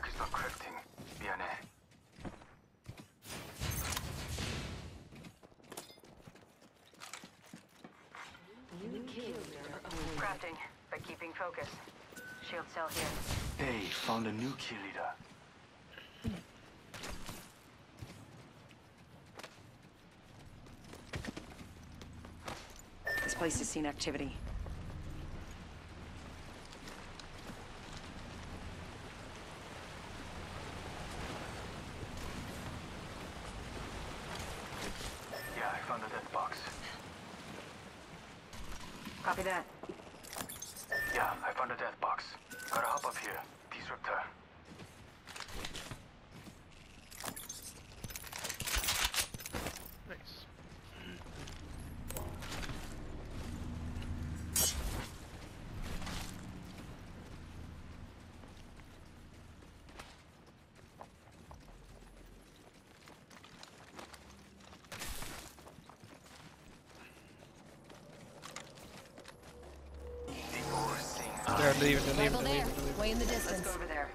is not correcting. 미안해. Crafting, but keeping focus. Shield cell here. Hey, found a new kill leader. This place has seen activity. Yeah, I found a death box. Copy that. Yeah, I found a death box. Gotta hop up here. Disruptor. Nice. They're leaving, they're leaving, Level they're there. leaving, they're leaving. Way in the Let's distance. go over there.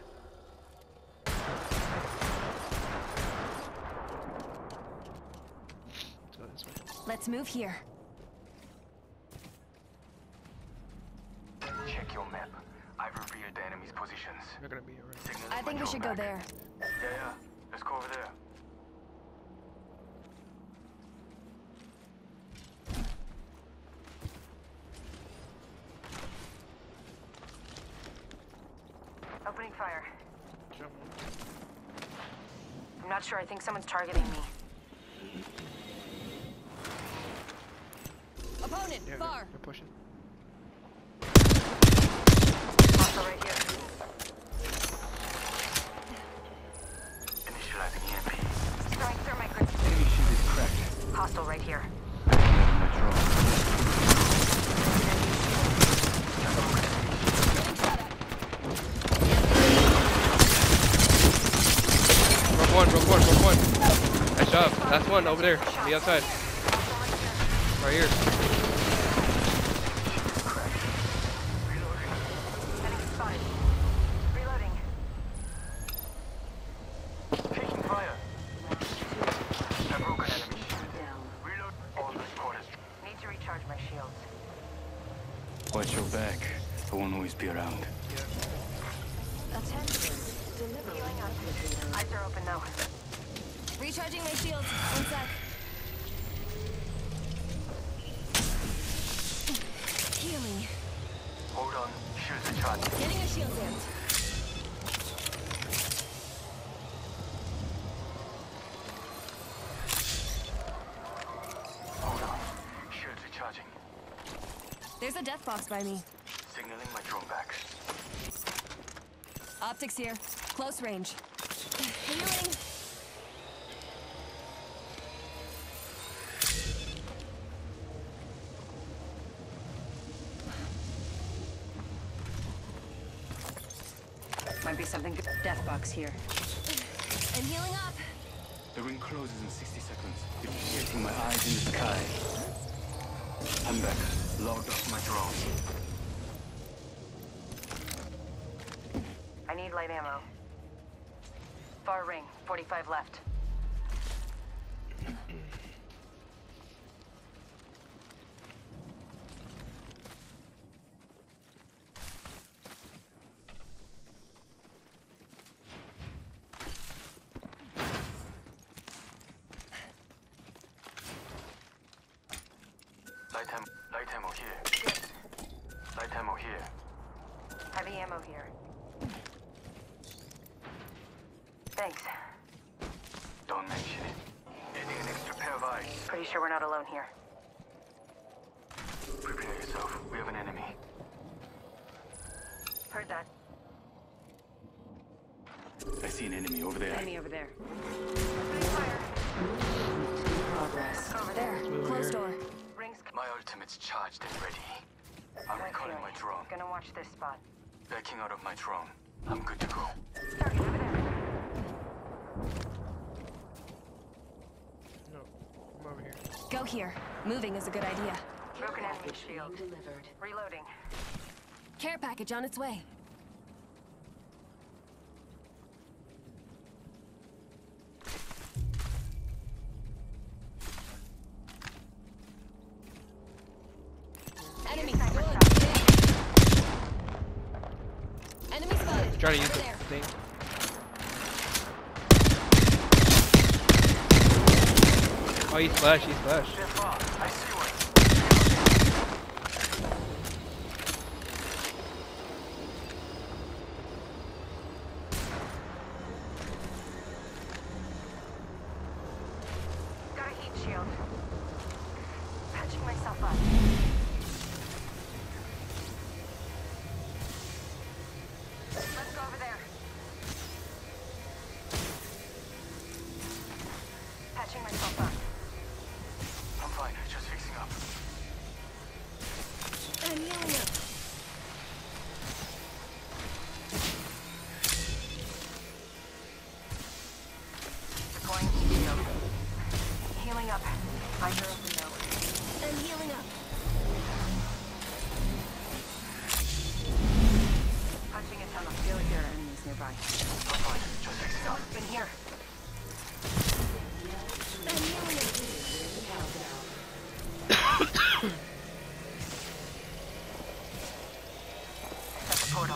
Let's go this way. Let's move here. Check your map. I've revealed the enemy's positions. They're gonna be around. Signaling I think my we should go drone there. back. Yeah. Let's go over there. Opening fire. Jump. I'm not sure. I think someone's targeting me. Opponent, Yeah, far. they're pushing. Hostile right here. Initializing EMP. Throwing thermite grenade. Enemy shield is cracked. Hostile right here. Signaling my drone. Rogue one. Nice job. Last one over there, on the outside. Right here. Enemy spotted. Reloading. Taking fire. I broke an enemy shield. Reload all the squatters. Need to recharge my shields. Watch your back. I won't always be around. Attention. Healing up. Eyes are open though. Recharging my shields. One sec. Healing. Hold on. Shields are charged. Getting a shield in. Hold on. Shields are charging. There's a death box by me. Signaling my drone back. Optics here. Close range. Healing. Might be something good. Death box here. I'm healing up. The ring closes in 60 seconds. Fixating my eyes in the sky. I'm back. Logged off my drone. I need light ammo. Far ring. 45 left. Light ammo here. Light ammo here. Heavy ammo here. Thanks. Don't mention it. Needing an extra pair of eyes. Pretty sure we're not alone here. Prepare yourself. We have an enemy. Heard that. I see an enemy over there. Enemy over there. Opening fire. Progress. Over there. Over Close here. door. Rings. My ultimate's charged and ready. I'm recalling my drone. Gonna watch this spot. Backing out of my drone. I'm good to go. Target over there. No, I'm over here. Go here. Moving is a good idea. Broken enemy shield. Reloading. Care package on its way. trying to use Over the there. thing. Oh, he's flash, he's flash. They're far. I see one. Got a heat shield. Patching myself up. Let's go over there. Patching myself up. I'm fine. Just fixing up. I'm healing up. Deploying heat shield. Healing up. Visor open now. I'm healing up. Punching a tunnel. Feel like there are enemies nearby. I'm fine. Just fixing up. Someone's been here. I'm healing up. Set the portal.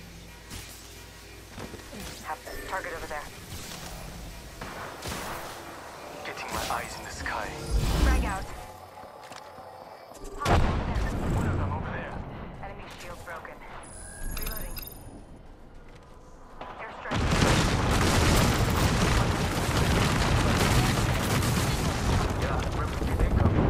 Have target over there. Getting my eyes in the sky. Frag out. Over there. One of them over there. Enemy shield broken. Reloading. Airstrike. Yeah, replicate incoming.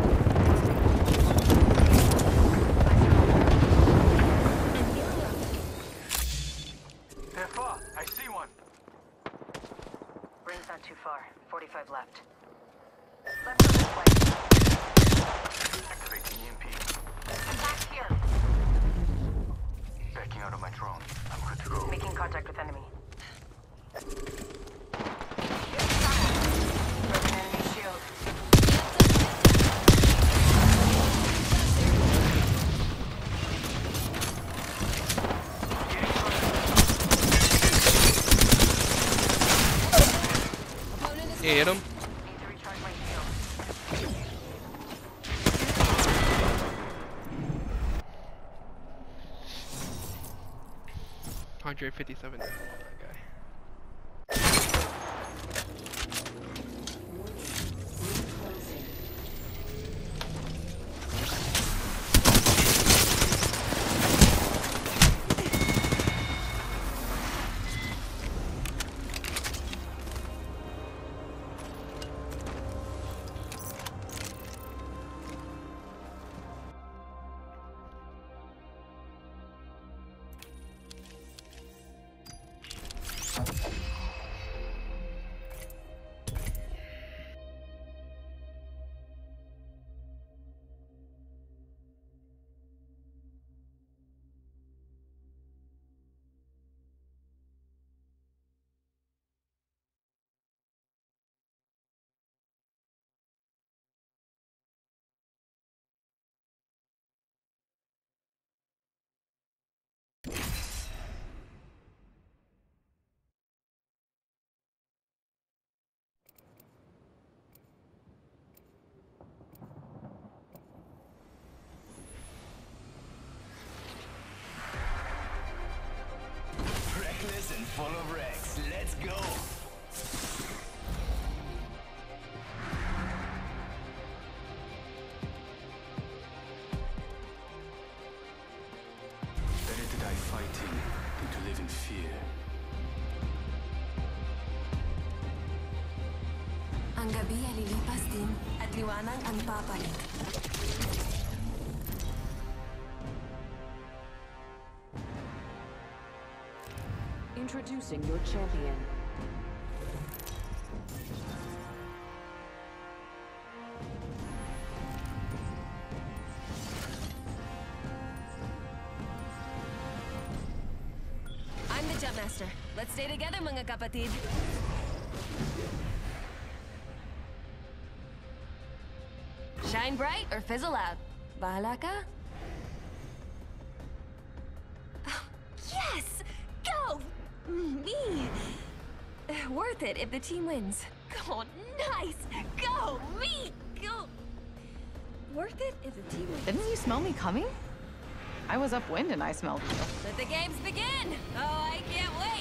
I'm healing up. They're far. I see one. Ring's not too far. 45 left. Let's go this way. Activating EMP. I'm back here. Backing out of my drone. I'm good to go. Making contact with enemy. Broken enemy shield. Opponent is Yeah, hit him. Need to recharge my shield. 157. That guy. Reckless and full of wrecks. Let's go. Better to die fighting than to live in fear. Ang gabi ay lilipas din at liwanag ang papalit. Introducing your champion. I'm the jump master. Let's stay together, mga kapatid. Shine bright or fizzle out. Bahala ka? Oh, yes! Go! Me! Worth it if the team wins. Oh, nice! Go! Me! Go! Worth it if the team wins. Didn't you smell me coming? I was upwind and I smelled you. Let the games begin! Oh, I can't wait!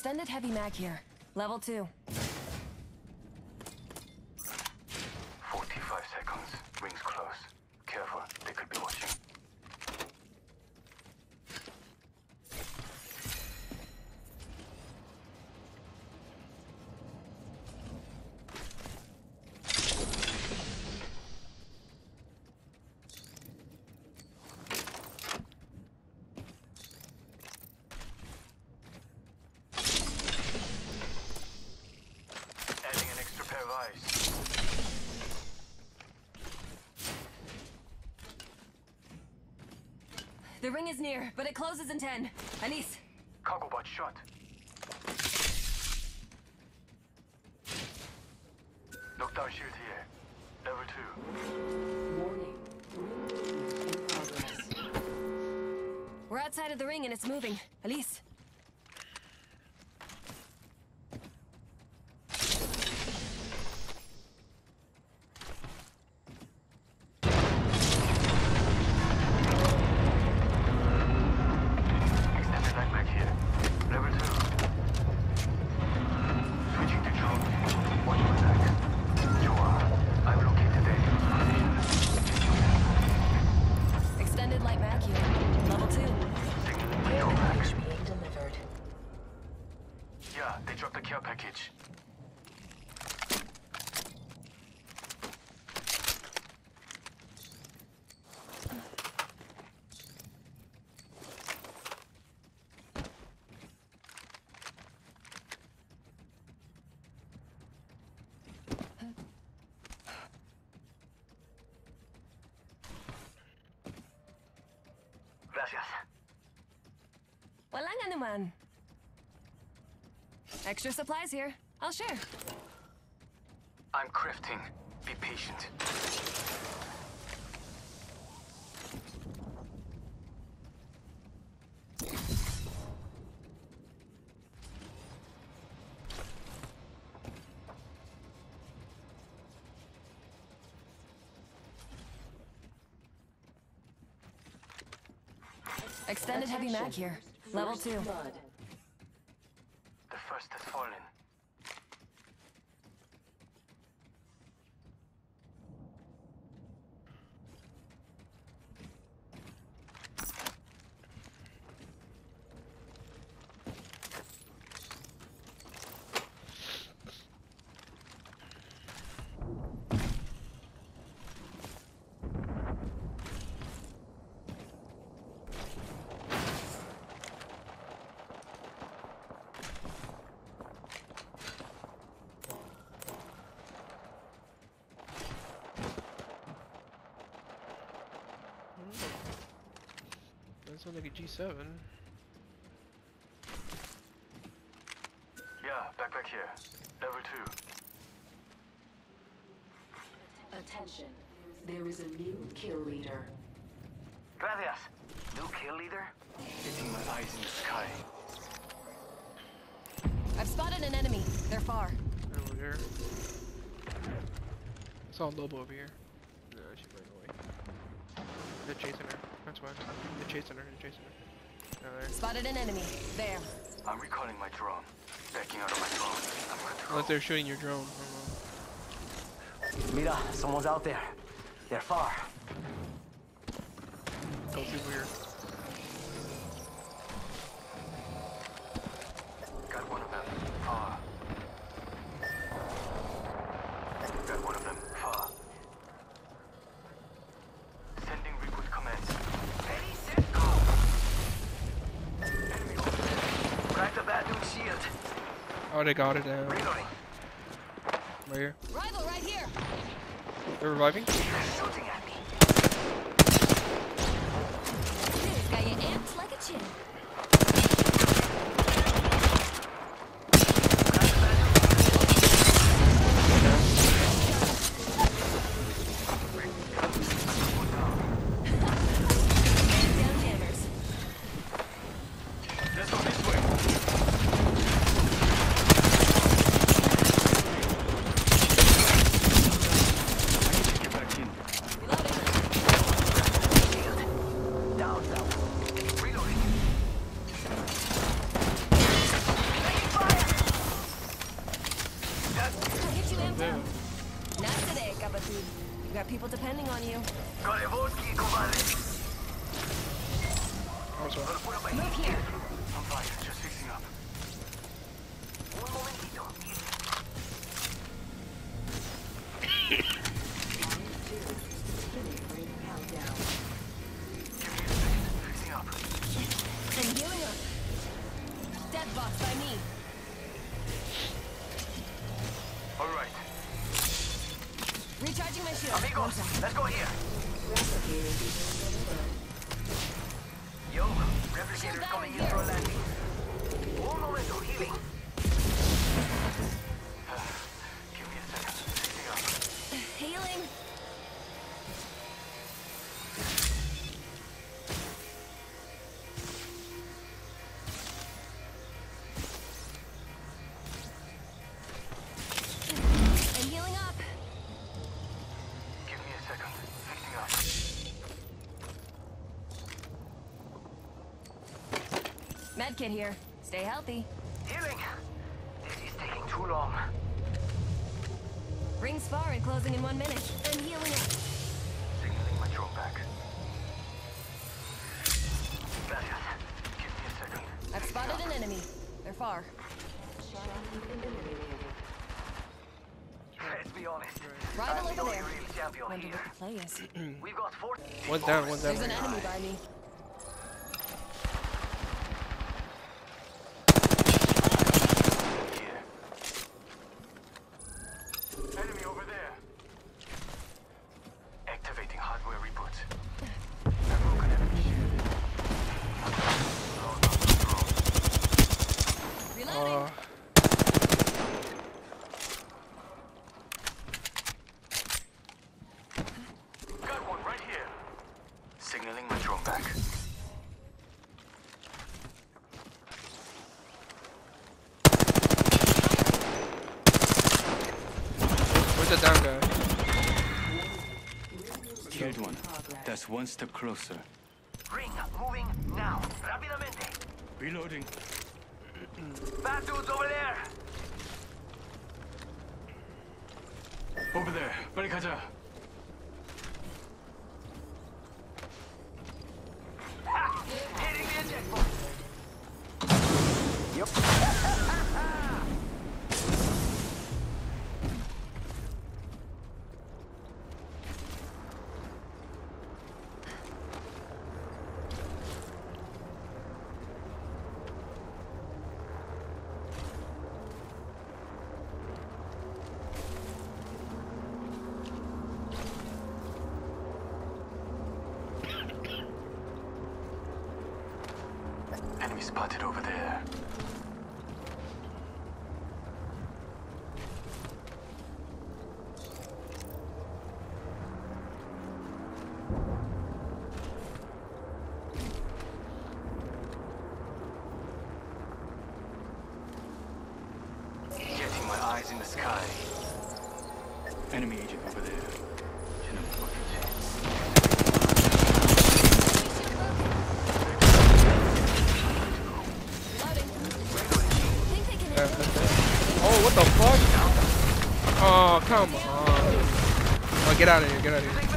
Extended heavy mag here. Level 2. 45 seconds. Rings close. Careful, they could be watching. Adding an extra pair of eyes. The ring is near, but it closes in 10. Anise, Cargo bot shot. Knockdown shield here. Level 2. Warning. Ring in progress. we're outside of the ring and it's moving. Elise. Extended light back here. Level 2. Switching to drone. Watch my back. Joa, I've located the Extended light mag here. Level 2. signaling my Care drone back. package being delivered. Yeah, they dropped the care package. Gracias. Walang anuman. Extra supplies here. I'll share. I'm crafting. Be patient. Extended heavy mag here. Level First 2. blood. The first has fallen. That sounds like a G7. Yeah, backpack here. Level 2. Attention. There is a new kill leader. Gracias. New kill leader? Getting my eyes in the sky. I've spotted an enemy. They're far. Over here. I saw Lobo over here. No, she ran away. They're chasing her. That's why. They're chasing her. They're chasing her. No, there. Spotted an enemy. There. I'm recalling my drone. Backing out of my drone. I'm good to go. Unless they're shooting your drone. I don't know. Mira, someone's out there. They're far. Don't be weird. Got one of them. Far. Got one of them. Far. Sending recruit commands. Ready, set, go! Enemy over there. Crack the bad dude's shield. Oh, they got it down. Reloading. Right here. Rival right here. They're reviving? They're shooting at me. This guy amped like a chin. Down jammers. Let's go this way. I need to get back in. Reloading. people depending on you. Also, Move here. I'm fine, just fixing up. Fixing up. And healing up. Death box by me. All right. Recharging my shield. Amigos, let's go here. Yo, replicator's coming in for a landing. Un momento, healing. Give me a second. Fixing up. Healing. And healing up. Give me a second. Fixing up. Medkit here. Stay healthy. Healing. This is taking too long. Rings far and closing in 1 minute. And healing up. Signaling my drone back. Gracias. Give me a second. I've spotted an enemy. They're far. Let's be honest. Rival I'm the over only there. real champion Wonder here. what the play is. We've got 4. one's down, one's down. There's an enemy by me. Here. Enemy over there. Activating hardware reboot. I've broken enemy shield. Load off the drone. Reloading. Got one right here. Signaling my drone back. Where's the down guy? Killed one. That's one step closer. Ring, moving now. Rápidamente. Reloading. Bad dudes over there. Over there. 빨리 가자. Ha! Hitting the eject point. Enemy spotted over there. Getting my eyes in the sky. Enemy agent over there. Reloading. Think they can Yeah, that's it. Oh, what the fuck? Oh, come on. Oh, get out of here, get out of here.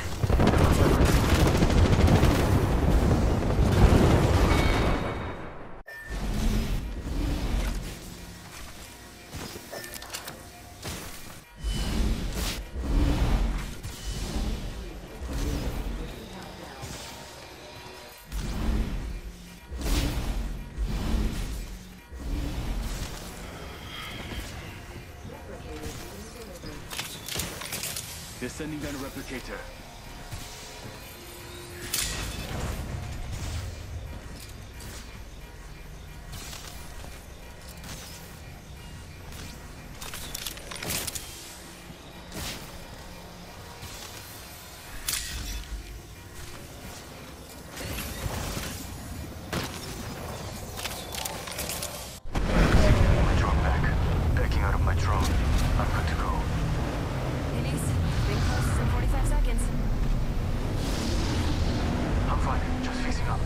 They're sending down a replicator. My drone back. Backing out of my drone. I'm good to go. Ladies, ring closes in 45 seconds. I'm fine. Just fixing up.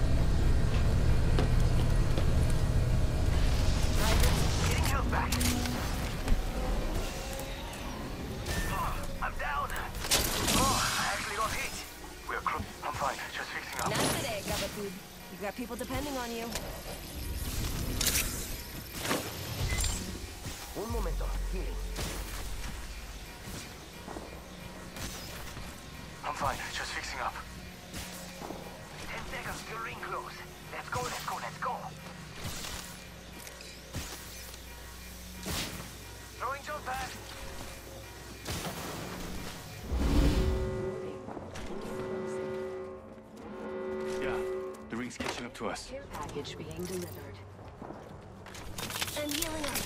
Getting healed back. I'm down. Oh, Apathy. You got people depending on you. Un momento. Healing. I'm fine, just fixing up. 10 seconds till ring close. Let's go, let's go, let's go. Throwing jump pad. Yeah, the ring's catching up to us. Care package being delivered. And healing up.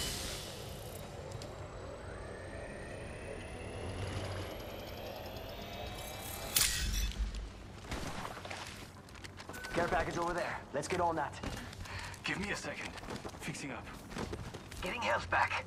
Care package over there. Let's get on that. Give me a second. Fixing up. Getting health back.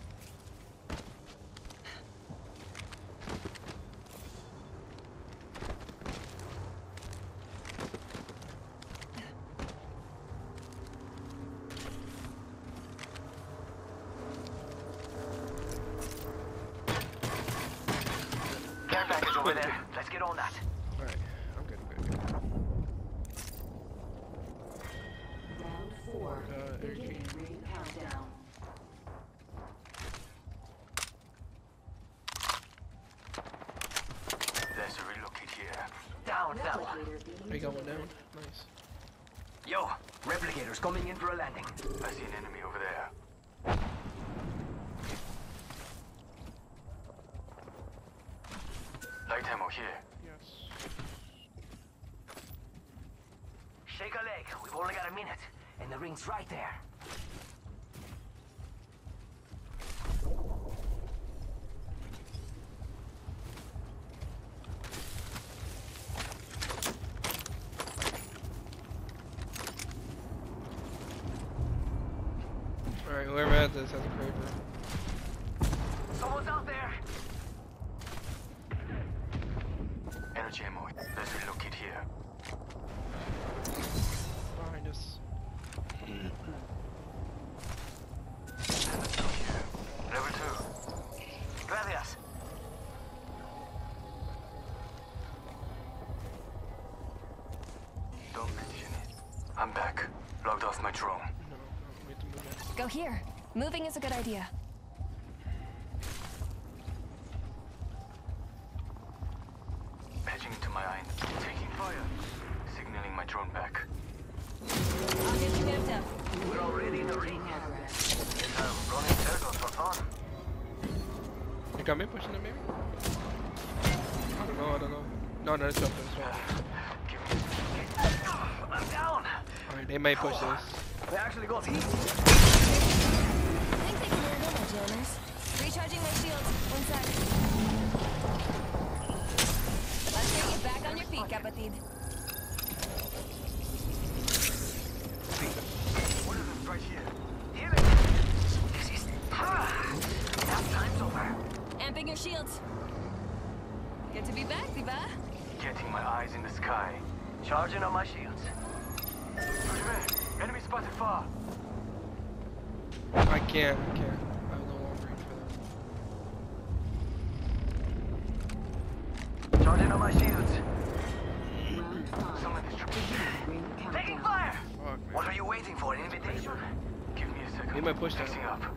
Care package over there. Let's get on that. Alright, I'm good, I'm good. Round 4. Energy. Beginning ring countdown. There's a relocate here. Down, down. Replicator being I got one delivered. down. Nice. Yo, replicators coming in for a landing. I see an enemy over there. Light ammo here. Yes. Shake a leg. We've only got a minute. And the ring's right there. Alright, whoever has this has a creeper. Someone's out there. Energy ammo. There's a relocate here. Behind us. Let's go here. Level 2. Gracias. Don't mention it. I'm back. Logged off my drone. No, we have to move next. Go here. Moving is a good idea. Patching into my eye. Taking fire. Signaling my drone back. I'll get you amped up. We're already in the ring. Progress. Guess I'm running circles for fun. You got me pushing it, maybe? I don't know, I don't know. No, no, it's up, it's up. Give me I'm down. Alright, they might push this. We actually got heat. I think they can handle my jammers. Recharging my shields. One sec. Let's get you back on your feet, Kapatid. What is this right here? Healing. This is... That time's over. Amping your shields. Good to be back, Diva. Getting my eyes in the sky. Charging on my shields. Enemy spotted far. I can't. I have no long range for that. Charging on my shields. Round 5. Someone is Beginning ring Taking countdown. fire. Fuck, man. What are you waiting for? An invitation? Give me a second. They might push that. Fixing up.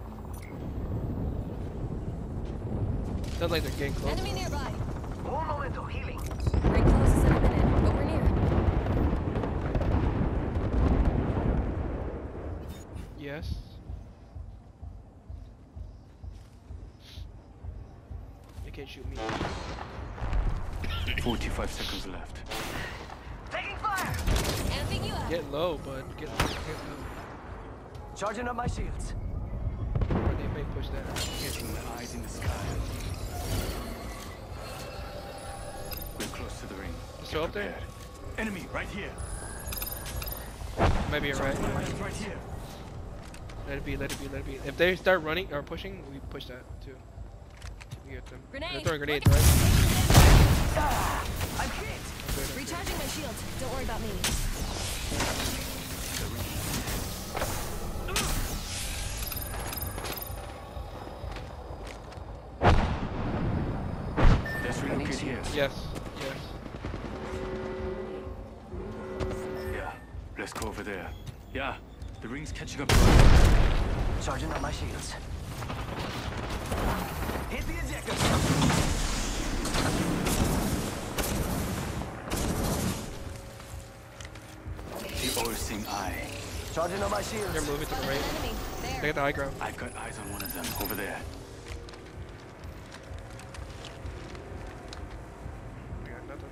Sounds like they're getting close. Enemy nearby. Un momento. Healing. Ring closes in a minute, but we're near. Yes. They can't shoot me. 45 seconds left. Taking fire. Amping you up. Get low, bud. Get low. Charging up my shields. Or they may push that. Getting my eyes in the sky. We're close to the ring. Still up there? Prepared. Enemy right here. Maybe you're right. Right here. Let it be, let it be, let it be. If they start running or pushing, we push that too. We get them. Grenade. They're throwing grenades, Look right? I'm hit. Okay. Recharging my shields. Don't worry about me. There's relocate here. Yes, yes. Yeah. Let's go over there. Yeah, the ring's catching up. Charging up my shields. Hit the ejector. The all-seeing eye. Charging up my shields. They're moving to the right. Enemy. There. They got the high ground. I've got eyes on one of them over there. We got nothing.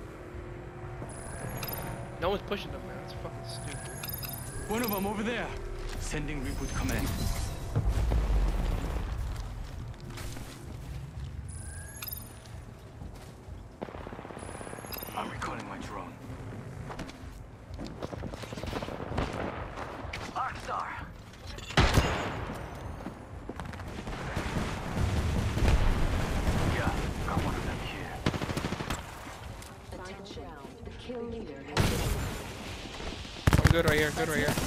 No one's pushing them, man. It's fucking stupid. One of them over there. Sending reboot command. I'm recalling my drone. Arcstar. Yeah, got one of them here. Attention. The kill leader has I'm good right here. Good right here.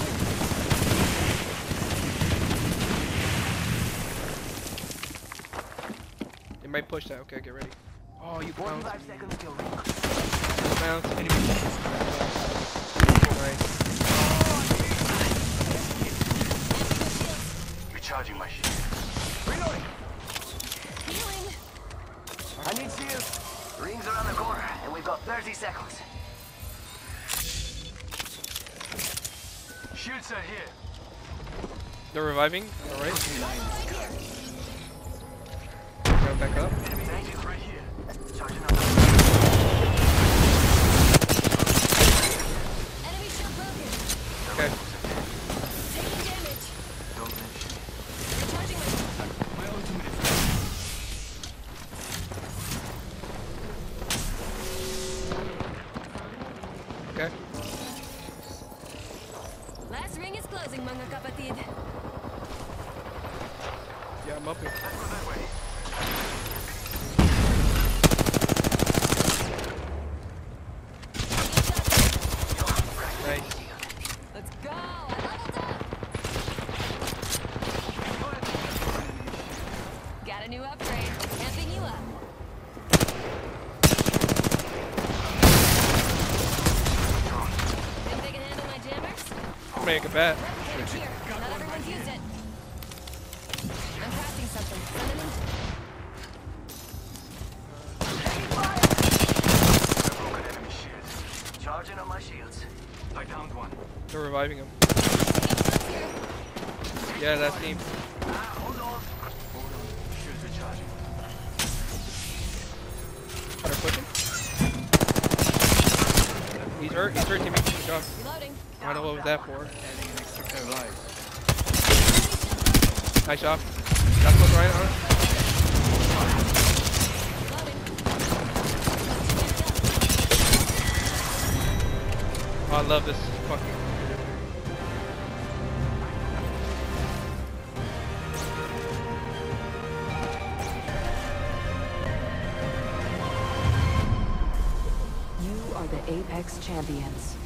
They might push that. Okay, get ready. Oh, you bounced. 45 seconds till ring. Bounce. Enemy. Nice. Recharging my shield. Reloading. Healing. I need shields. Ring's around the corner, and we've got 30 seconds. Shields are here. They're reviving. All right. Right here. Go back up. Enemy agents right here. Charging up. Enemy shield broken. Okay. Taking damage. Don't mention it. Recharging my. My ultimate is Okay. Last ring is closing, mga kapatid. Yeah, I'm up here. Let's go that way. Nice. Let's go. I leveled up. Got a new upgrade. Amping you up. Think they can handle my jammers? Make a bet. Replicator here. Not everyone's used it. I'm crafting something. Send them in. I broke an enemy shield. Charging on my shields. I downed one. They're reviving him. Shields here. Yeah, that's team. Hold on. Hold on. Shields recharging. They're pushing. He's hurt. He's hurt, Timmy. Good job. Reloading. I don't know what was that for. Adding an extra pair of eyes. Nice job. That's what's right on. Reloading. Oh, I love this fucking. You are the Apex champions.